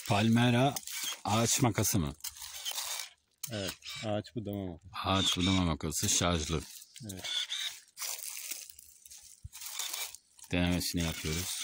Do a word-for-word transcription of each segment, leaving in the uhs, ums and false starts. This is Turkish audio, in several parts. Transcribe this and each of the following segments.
Palmera ağaç makası mı? Evet. Ağaç budama makası. Ağaç budama makası şarjlı. Evet. Denemesini yapıyoruz.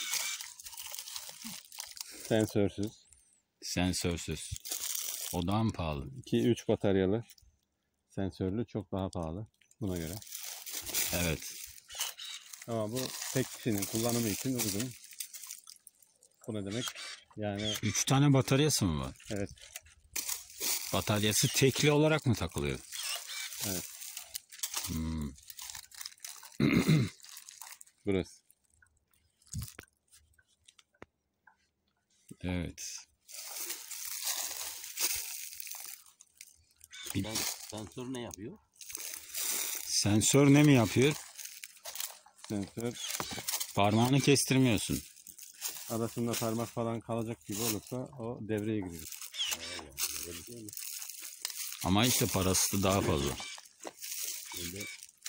Sensörsüz. Sensörsüz. O daha mı pahalı? iki üç bataryalı. Sensörlü çok daha pahalı. Buna göre. Evet. Ama bu tek kişinin kullanımı için uygun. Bu ne demek? Yani Üç tane bataryası mı var? evet. Bataryası tekli olarak mı takılıyor? Evet. Hmm. Burası. Evet. Bir Sensör ne yapıyor? sensör ne mi yapıyor? Sensör Parmağını kestirmiyorsun. arasında parmak falan kalacak gibi olursa o devreye giriyor. Ama işte parası da daha fazla. Şimdi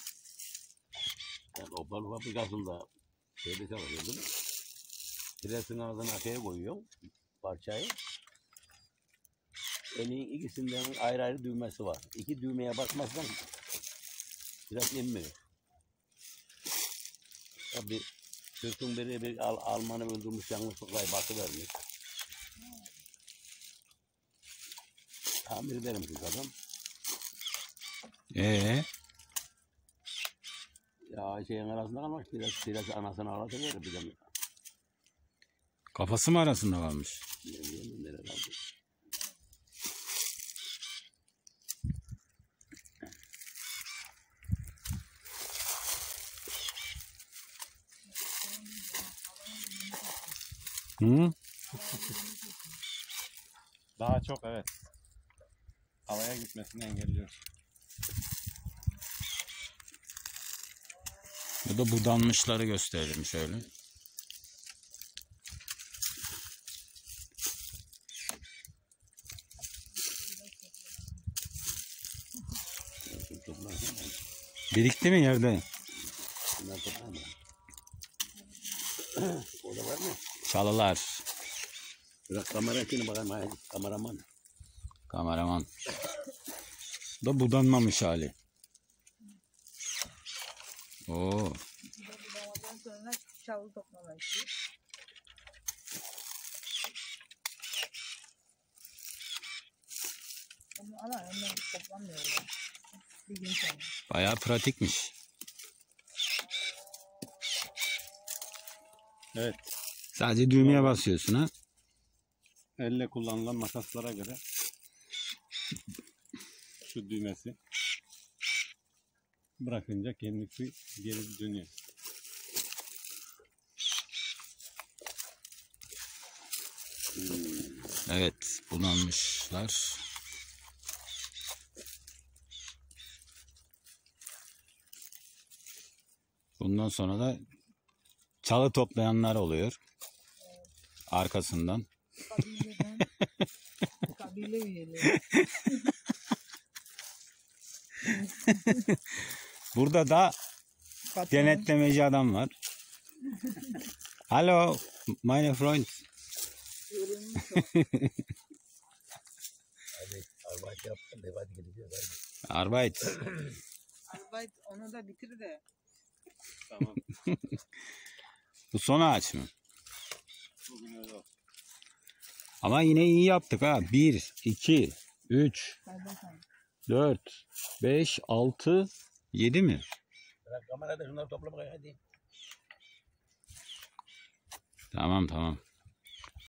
yani Opel fabrikasında şeyde çalışıyor değil mi? Presinin ağzına şeye koyuyor parçayı. Elin ikisinden ayrı ayrı düğmesi var. İki düğmeye basmazsan pres inmiyor. Tabii sırtın biri bir Al Alman'ı öldürmüş yanlışlıkla basıvermiş. Tamir ederim ki adam. Ee, Ya şeyin arasında kalmış biraz biraz anasını ağlatıverir bir de. kafası mı arasında varmış? Ne bileyim nereye kaldı. Hı? Daha çok evet. Havaya gitmesini engelliyor. Bu da budanmışları gösterelim şöyle. Birikti mi yerde? Bunlar toplanma. O da var mı? Çalılar. Biraz kamera içine bakayım. Hayır, kameraman. Kameraman. Bu da budanmamış hali. Oo. Budamadan sonra çalı toplama işi. Ama ama hemen toplamıyor. Bir gün sonra. Bayağı pratikmiş. Evet. Sadece düğmeye basıyorsun ha. Elle kullanılan makaslara göre şu düğmesi bırakınca kendisi geri dönüyor. Evet, budanmışlar. Bundan sonra da çalı toplayanlar oluyor. Arkasından. Kabileden kabile üyeleri. Burada da Patron. denetlemeci adam var. Hello, my friend. Yorulmuş o. Hadi arbeit yaptım. Hadi gideceğiz. Hadi. Arbeit. Arbeit onu da bitir de. Tamam. Bu son ağaç mı? Bugün öyle olsun. Ama yine iyi yaptık ha. bir, iki, üç, Hadi bakalım. dört, beş, altı, yedi mi? Bırak kamerada şunları topla bakayım hadi. Tamam tamam.